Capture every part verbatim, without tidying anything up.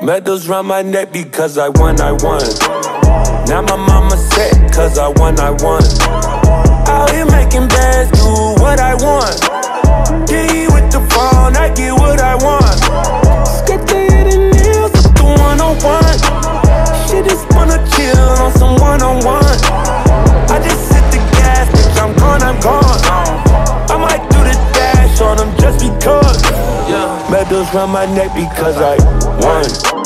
Medals round my neck because I won, I won. Now my mama set cause I won, I won. Out here making bands, do what I want. D with the phone, I get what I want. Skip the hidden nails with the one oh one. She just wanna chill on some one-on-one. I just hit the gas, bitch, I'm gone, I'm gone. I might do the dash on them just because. Medals round my neck because I won.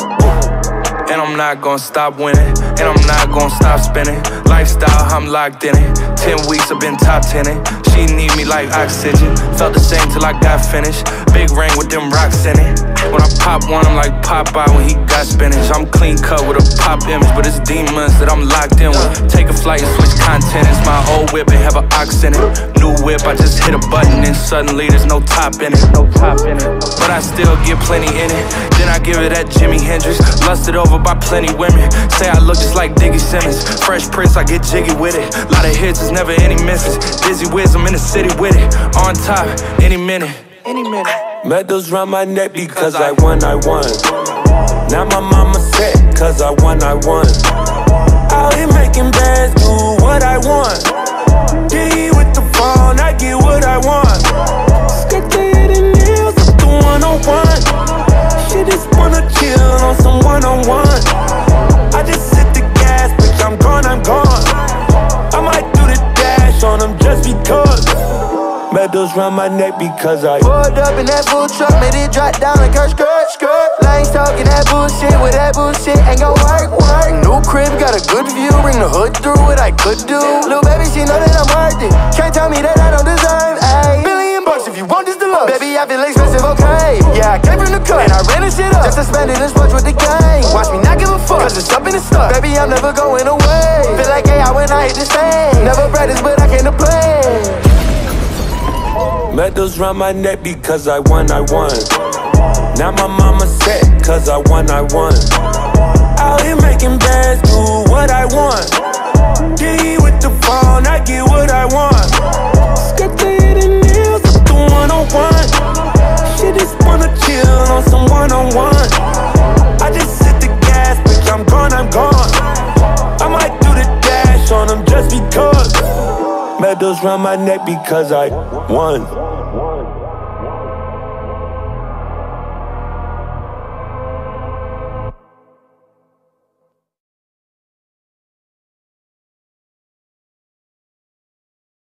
And I'm not gonna stop winning, and I'm not gonna stop spinning. Lifestyle, I'm locked in it. Ten weeks I've been top tenning. She need me like oxygen. Felt the same till I got finished. Big ring with them rocks in it. When I pop one, I'm like Popeye when he got spinach. I'm clean cut with a pop image, but it's demons that I'm locked in with. Take a flight and switch content. It's my old whip and have an ox in it. New whip, I just hit a button and suddenly there's no top in it. No top in it. But I still get plenty in it. Then I give it that Jimi Hendrix. Lusted over by plenty women. Say I look just like Diggy Simmons. Fresh Prince, I get jiggy with it. Lot of hits, there's never any misses. Dizzy Wiz, I'm in the city with it. On top, any minute. Any minute. Medals round my neck because I won, I won. Now my mama set cause I won, I won. Out here making bands, do what I want. D with the phone, I get what I want. Skip the hidden nails with the one oh one. She just wanna chill on some one-on-one. I just hit the gas, bitch, I'm gone, I'm gone. I might do the dash on them just because. Medals round my neck because I pulled up in that bull truck, made it drop down like her skirt, skirt. Lanes talking that bullshit, with that bullshit ain't gon' work, work. New crib, got a good view, bring the hood through what I could do. Little baby, she know that I'm worth it. Can't tell me that I don't deserve, ayy. Billion bucks if you want this deluxe. Baby, I feel expensive, okay. Yeah, I came from the cut, and I ran this shit up. Just to spend it and sponge with the gang. Watch me not give a fuck, cause it's up in the stuff. Baby, I'm never going away. Feel like A I when I hit the stage. Never practice, but I came to play. Medals round my neck because I won, I won. Now my mama set cause I won, I won. Out here making bands, do what I want. D with the phone, I get what I want. Skip the hidden nails with the one oh one. She just wanna chill on some one-on-one. I just hit the gas, bitch, I'm gone, I'm gone. I might do the dash on them just because. Medals round my neck because I won.